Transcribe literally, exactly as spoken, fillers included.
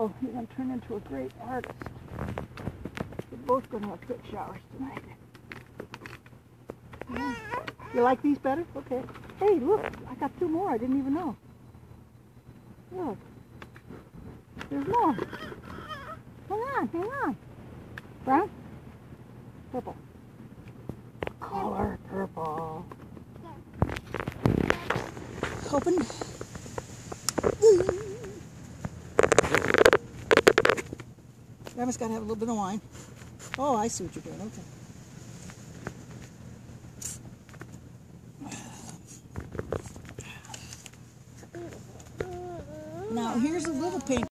Oh, you're going to turn into a great artist. We're both going to have good showers tonight. Yeah. You like these better? Okay. Hey, look, I got two more. I didn't even know. Look. There's more. Hang on, hang on. Brown? Purple. Color purple. Open. Grandma's got to have a little bit of wine. Oh, I see what you're doing. Okay. Now, here's a little pink.